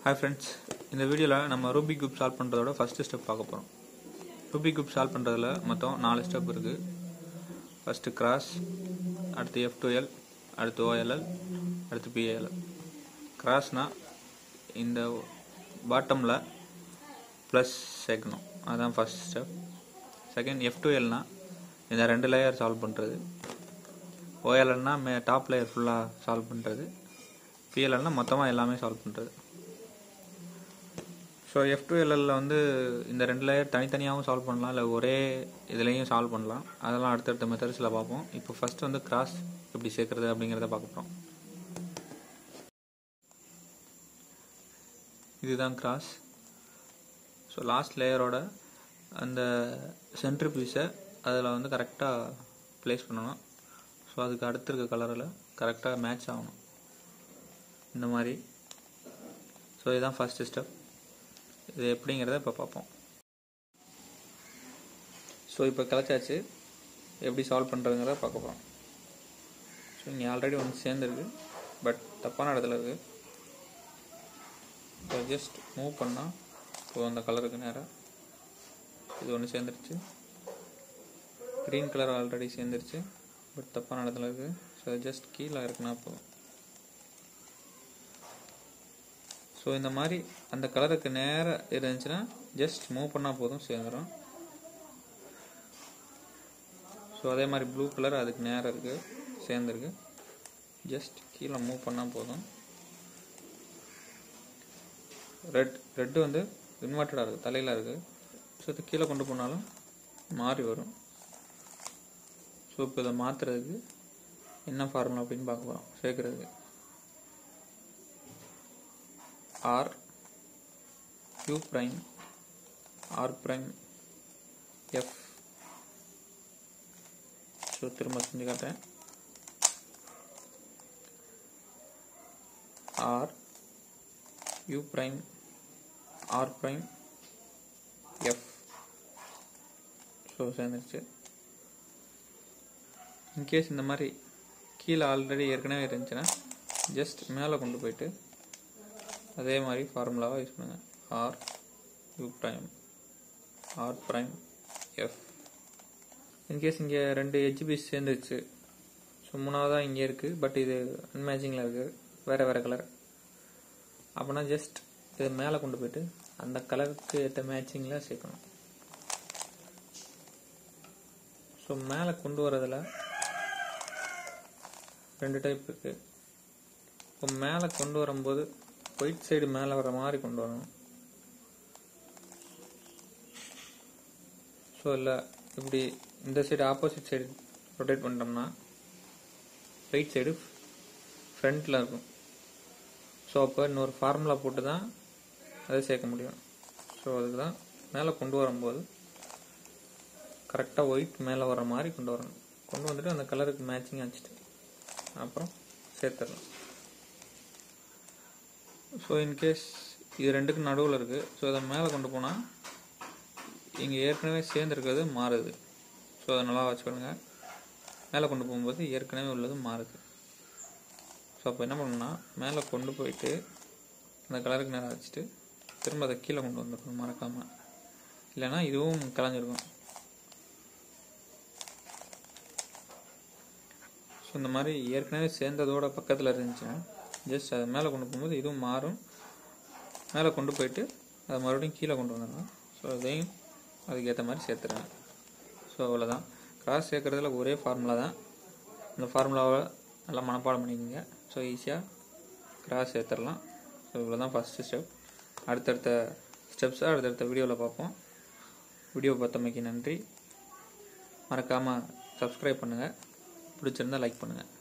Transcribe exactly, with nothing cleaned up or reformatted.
Hi friends, இந்த வீடியோல நம்ம ரூபிக் கியூப் சால்வ் பண்றதோட ஃபர்ஸ்ட் ஸ்டெப் பார்க்க போறோம். ரூபிக் கியூப் சால்வ் பண்றதுல மொத்தம் நாலு ஸ்டெப் இருக்கு. ஃபர்ஸ்ட் கிராஸ், அடுத்து எஃப் டூ எல், அடுத்து ஓ எல் எல், அடுத்து பி எல் எல். கிராஸ்னா இந்த பாட்டம்ல பிளஸ் சேர்க்கணும். அதான் first step. Second F two எல்னா இந்த ரெண்டு லேயர் சால்வ் பண்றது. ஓ எல் எல்னா டாப் லேயர் ஃபுல்லா சால்வ் பண்றது. பி எல் எல்னா மொத்தமா எல்லாமே சால்வ் பண்றது. ஸோ எஃப் டூ எல் எல்ல வந்து இந்த ரெண்டு லேயர் தனித்தனியாகவும் சால்வ் பண்ணலாம், இல்லை ஒரே இதுலேயும் சால்வ் பண்ணலாம். அதெல்லாம் அடுத்தடுத்த மெத்தட்ஸில் பார்ப்போம். இப்போ ஃபர்ஸ்ட் வந்து கிராஸ் எப்படி சேர்க்கறது அப்படிங்கிறத பார்க்க போகிறோம். இதுதான் கிராஸ். ஸோ லாஸ்ட் லேயரோட அந்த சென்ட்ரு பீஸை அதில் வந்து கரெக்டாக ப்ளேஸ் பண்ணணும். ஸோ அதுக்கு அடுத்து இருக்க கலரில் கரெக்டாக மேட்ச் ஆகணும் இந்த மாதிரி. ஸோ இதுதான் ஃபர்ஸ்ட் ஸ்டெப். இது எப்படிங்கிறத இப்போ பார்ப்போம். ஸோ இப்போ கிளச்சாச்சு, எப்படி சால்வ் பண்ணுறதுங்கிறத பார்க்க போகிறோம். ஸோ இங்கே ஆல்ரெடி ஒன்று சேர்ந்துருக்கு, பட் தப்பான இடத்துல இருக்குது. ஸோ ஜஸ்ட் மூவ் பண்ணால் ஸோ அந்த கலருக்கு நேராக இது ஒன்று சேர்ந்துருச்சு. க்ரீன் கலர் ஆல்ரெடி சேர்ந்துருச்சு, பட் தப்பான இடத்துல இருக்குது. ஸோ ஜஸ்ட் கீழே இருக்குன்னா போதும். ஸோ இந்த மாதிரி அந்த கலருக்கு நேராக இருந்துச்சுன்னா ஜஸ்ட் மூவ் பண்ணால் போதும், சேர்ந்துடும். ஸோ அதே மாதிரி ப்ளூ கலர் அதுக்கு நேராக இருக்குது, சேர்ந்துருக்கு. ஜஸ்ட் கீழே மூவ் பண்ணால் போதும். ரெட் ரெட்டு வந்து இன்வெர்ட்டடாக இருக்குது, தலையில் இருக்குது. ஸோ இது கீழே கொண்டு போனாலும் மாறி வரும். ஸோ இப்போ இதை மாற்றுறதுக்கு என்ன ஃபார்முலா அப்படின்னு பார்க்க போகிறோம். சேர்க்குறதுக்கு R q prime r prime f. So திரும்ப செஞ்சு காட்டுறேன். R u prime r prime f. So சேர்ந்துருச்சு. இன்கேஸ் இந்த மாதிரி கீழே ஆல்ரெடி ஏற்கனவே இருந்துச்சுன்னா ஜஸ்ட் மேலே கொண்டு போயிட்டு அதே மாதிரி ஃபார்முலாவாக யூஸ் பண்ணுங்கள். R U prime R prime F. In case இங்கே ரெண்டு எட்ஜ் பீஸ் சேர்ந்துருச்சு. ஸோ மூணாவதாக இங்கே இருக்குது, பட் இது அன்மேட்சிங்கில் இருக்குது, வேறு வேறு கலர். அப்படின்னா ஜஸ்ட் இது மேலே கொண்டு போயிட்டு அந்த கலருக்கு ஏற்ற மேட்சிங்கில் சேர்க்கணும். ஸோ மேலே கொண்டு வரதில் ரெண்டு டைப் இருக்குது. இப்போ மேலே கொண்டு வரும்போது ஒயிட் சைடு மேலே வர மாதிரி கொண்டு வரணும். ஸோ இல்லை இப்படி இந்த சைடு ஆப்போசிட் சைடு ரொட்டேட் பண்ணிட்டோம்னா ரைட் சைடு ஃப்ரண்ட்டில் இருக்கும். ஸோ அப்போ இன்னொரு ஃபார்முலா போட்டு தான் அதை சேர்க்க முடியும். ஸோ அதுக்கு தான் மேலே கொண்டு வரும்போது கரெக்டாக ஒயிட் மேலே வர மாதிரி கொண்டு வரணும். கொண்டு வந்துட்டு அந்த கலருக்கு மேட்சிங் வச்சுட்டு அப்புறம் சேர்த்துடலாம். ஸோ இன்கேஸ் இது ரெண்டுக்கு நடுவில் இருக்குது. ஸோ அதை மேலே கொண்டு போனால் இங்கே ஏற்கனவே சேர்ந்துருக்கிறது மாறுது. ஸோ அதை நல்லா வச்சுக்கணுங்க. மேலே கொண்டு போகும்போது ஏற்கனவே உள்ளது மாறுது. ஸோ அப்போ என்ன பண்ணணும்னா மேலே கொண்டு போயிட்டு அந்த கலருக்கு நேரம் வச்சுட்டு திரும்ப அதை கீழே கொண்டு வந்துடணும் மறக்காமல், இல்லைன்னா இதுவும் கலைஞ்சிருக்கும். ஸோ இந்த மாதிரி ஏற்கனவே சேர்ந்ததோட பக்கத்தில் இருந்துச்சுன்னா ஜஸ்ட் அதை மேலே கொண்டு போகும்போது இதுவும் மாறும். மேலே கொண்டு போயிட்டு அதை மறுபடியும் கீழே கொண்டு வந்துடணும். ஸோ அதையும் அதுக்கேற்ற மாதிரி சேர்த்துறேன். ஸோ அவ்வளோதான். கிராஸ் சேர்க்குறதுல ஒரே ஃபார்முலா தான். அந்த ஃபார்முலாவை நல்லா மனப்பாடம் பண்ணிக்கோங்க. ஸோ ஈஸியாக கிராஸ் சேர்த்துடலாம். ஸோ இவ்வளோ தான் ஃபஸ்ட்டு ஸ்டெப். அடுத்தடுத்த ஸ்டெப்ஸை அடுத்தடுத்த வீடியோவில் பார்ப்போம். வீடியோ பார்த்தமைக்கு நன்றி. மறக்காமல் சப்ஸ்கிரைப் பண்ணுங்கள். பிடிச்சிருந்தால் லைக் பண்ணுங்கள்.